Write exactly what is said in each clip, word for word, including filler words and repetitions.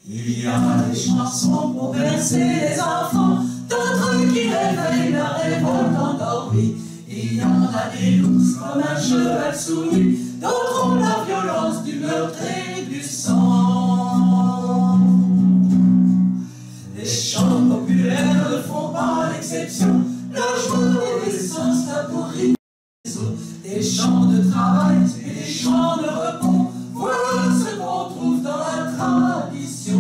Il y a des chansons pour bercer les enfants, d'autres qui réveillent la révolte endormie. Il y en a des douces comme un cheval soumis, d'autres ont la violence du meurtre et du sang. Les chants populaires ne font pas l'exception, leur joie et l'essence pourrit les autres. Des chants de travail et des chants de repos, voilà ce qu'on trouve dans la tradition.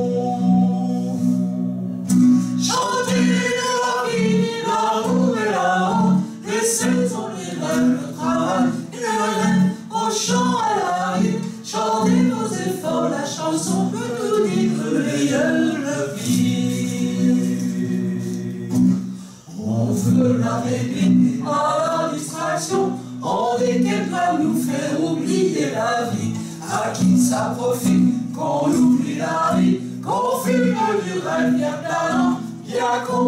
Chanter la vie, l'amour et la honte, les saisons, les rêves, le travail et le rêve, au chant à la vie. Chantez vos efforts, la chanson peut tout dire, le meilleur, le pire. On veut la répéter à la distraction, on dit qu'elle doit nous faire oublier la vie. À qui ça profite qu'on oublie la vie, qu'on fume du rêve bien planant, bien con.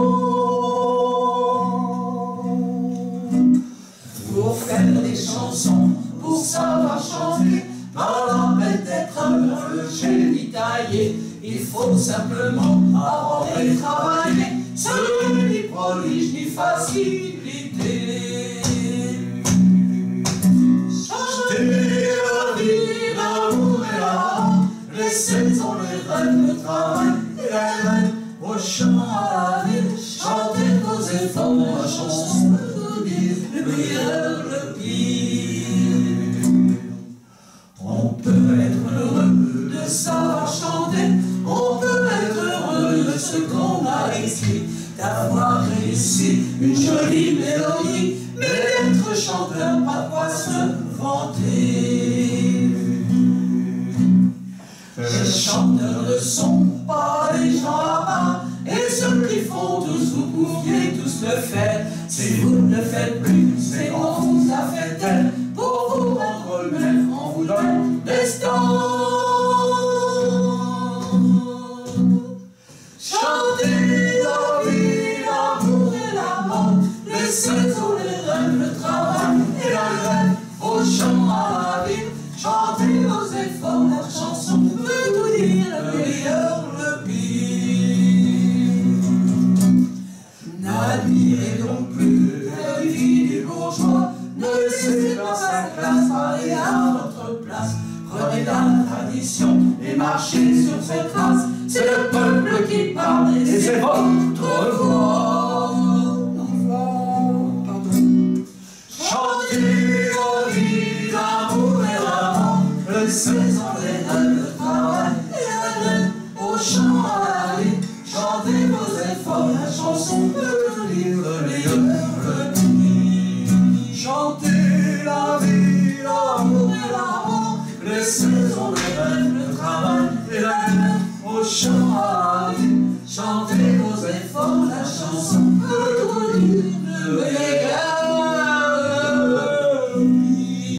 Pour faire des chansons, pour savoir chanter, pas la peine d'être le génie taillé. Il faut simplement apprendre et travailler, ce n'est ni prodige ni facilité. Les saisons, les rêves, le travail et la rêve, au chant à la ville, chantez vos efforts, la chanson peut vous dire le meilleur, le pire. On peut être heureux de savoir chanter, on peut être heureux de ce qu'on a écrit, d'avoir réussi une jolie mélodie, mais d'être chanteur, pas quoi se vanter. Les chanteurs ne sont pas des gens à part, et ceux qui font tous, vous pouviez tous le faire. Si vous ne le faites plus, c'est qu'on vous a fait tel, pour vous rendre même, on vous donne des stands. Chantez la vie, l'amour et la mort, les saisons, les rêves, le travail et la grève, au chant à la vie. Chantez vos efforts, la chanson peut tout dire, le meilleur, le pire. N'admirez donc plus la vie du bourgeois, ne laissez pas sa classe parler à votre place. Prenez la tradition et marchez sur ses traces, c'est le peuple qui parle et c'est votre voix. Chantez la vie, l'amour et la mort, les saisons, les rêves, le travail et la rêve, au chant à la vie. Chantez vos efforts, la chanson peut vous dire le meilleur, le pire. Chantez la vie, l'amour et la mort, les saisons, les rêves, le travail et la rêve, au chant à la vie. Chantez